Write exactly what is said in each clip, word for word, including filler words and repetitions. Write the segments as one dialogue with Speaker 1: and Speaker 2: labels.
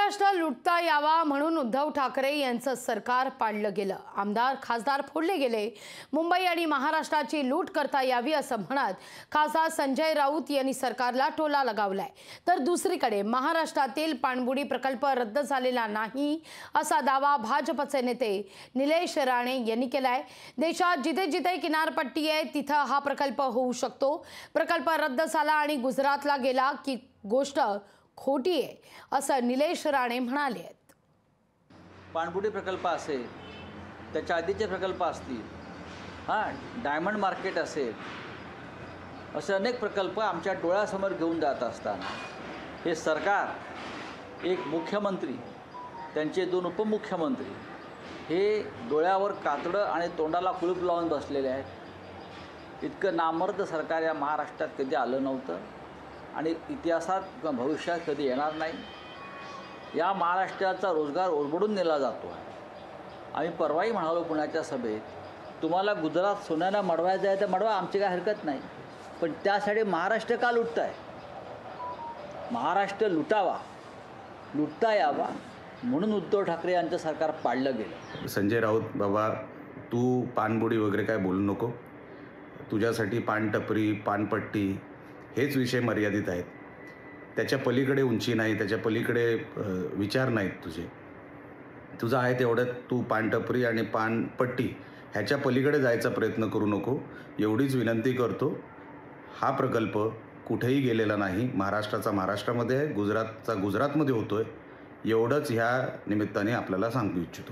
Speaker 1: महाराष्ट्र लुटता यावा म्हणून उद्धव ठाकरे यांचं सरकार पाडलं गेलं। आमदार खासदार फोडले गेले। मुंबई आणि महाराष्ट्राची लूट करता यावी असं म्हणत खासदार संजय राऊत यांनी सरकारला टोला लगावलाय। तर दुसरीकडे महाराष्ट्रातील पाणबुडी प्रकल्प रद्द झालेला नाही असा दावा भाजपचे नेते निलेश राणे यांनी केलाय। देशात जिथे जिथे किनारपट्टी आहे तिथे हा प्रकल्प होऊ शकतो। प्रकल्प रद्द झाला आणि गुजरातला गेला की गोष्ट खोटी आहे असं निलेश राणे म्हणाले।
Speaker 2: पाणबुडी प्रकल्प असेल, त्याच्या आधीचे प्रकल्प असतील, हां डायमंड मार्केट असेल, असे अनेक प्रकल्प आमच्या डोळ्यासमोर घेऊन जात असताना हे सरकार, एक मुख्यमंत्री, त्यांचे दोन उपमुख्यमंत्री हे डोळ्यावर कातडं आणि तोंडाला कुलूप लावून बसलेले आहेत। इतकं नामर्द सरकार या महाराष्ट्रात कधी आलं नव्हतं आणि इतिहासात किंवा भविष्यात कधी येणार नाही। या महाराष्ट्राचा रोजगार ओरबडून नेला जातो आहे। आम्ही परवाही म्हणालो पुण्याच्या सभेत, तुम्हाला गुजरात सोन्यानं मडवायचं आहे तर मडवा, आमची काय हरकत नाही, पण त्यासाठी महाराष्ट्र का लुटताय? महाराष्ट्र लुटावा, लुटता यावा म्हणून उद्धव ठाकरे यांचं सरकार पाडलं गेलं।
Speaker 3: संजय राऊत, बाबा तू पानबुडी वगैरे काय बोलू नको। तुझ्यासाठी पानटपरी, पानपट्टी हेच विषय मर्यादित आहेत। त्याच्या पलीकडे उंची नाही, त्याच्या पलीकडे विचार नाहीत तुझे। तुझं आहे तेवढ्यात तू पानटपरी आणि पानपट्टी ह्याच्या पलीकडे जायचा प्रयत्न करू नको, एवढीच विनंती करतो। हा प्रकल्प कुठेही गेलेला नाही, महाराष्ट्राचा महाराष्ट्रामध्ये आहे, गुजरातचा गुजरातमध्ये होतोय, एवढंच ह्या निमित्ताने आपल्याला सांगू इच्छितो।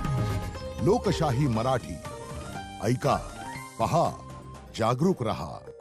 Speaker 4: लोकशाही मराठी ऐका, पहा, जागरूक रहा।